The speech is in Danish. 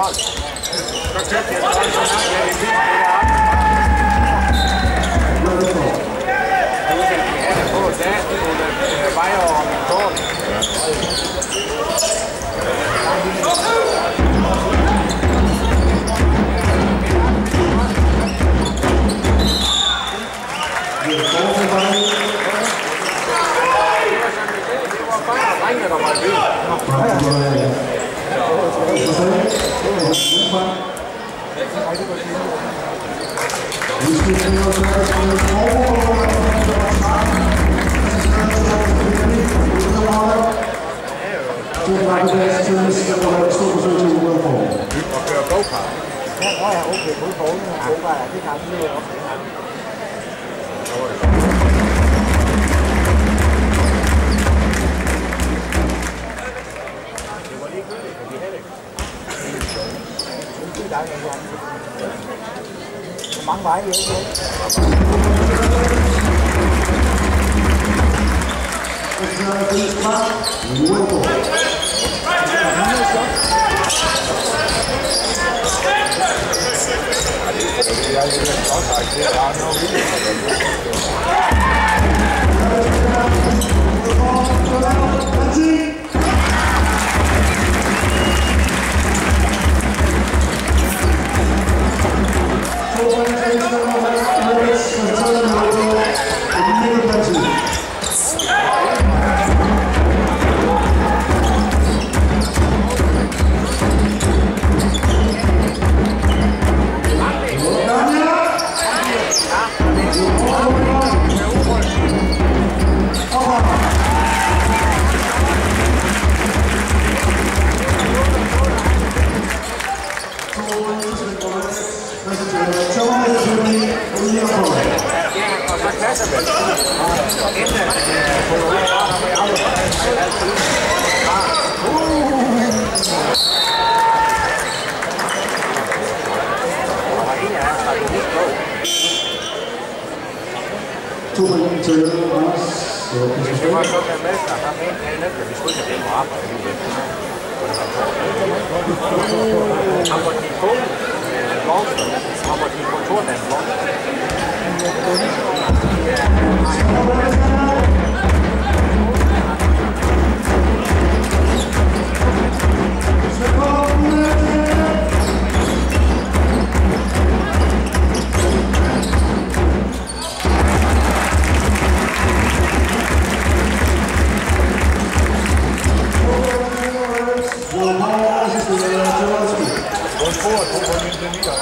hold. Så tæt til at holde så langt, at det fint det er. Vi har det på dagen, og vejer over min kort. Mange veje ikke. Det var sådan en mester, der mente, at næsten vi skulle ikke have på arbejde. Han var din kone, Blomster, han var din kontormand, Blomster. Por favor,